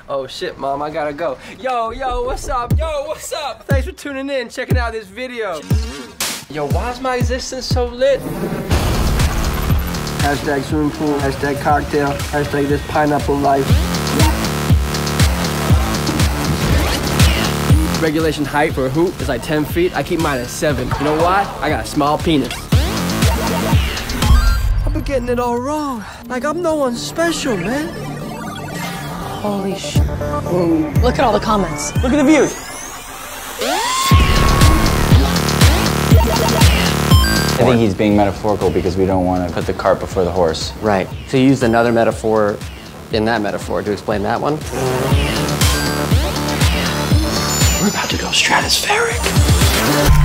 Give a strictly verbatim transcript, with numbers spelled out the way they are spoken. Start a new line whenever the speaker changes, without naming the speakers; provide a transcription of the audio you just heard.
Oh shit, Mom, I gotta go. Yo, yo, what's up? Yo, what's up? Thanks for tuning in, checking out this video. Yo, why is my existence so lit? Hashtag swimming pool, hashtag cocktail, hashtag this pineapple life. Regulation height for a hoop is like ten feet. I keep mine at seven. You know why? I got a small penis. I've been getting it all wrong. Like I'm no one special, man.
Holy sh! Mm. Look at all the comments.
Look at the views.
I think he's being metaphorical because we don't want to put the cart before the horse.
Right. So you used another metaphor in that metaphor to explain that one? We're about to go stratospheric.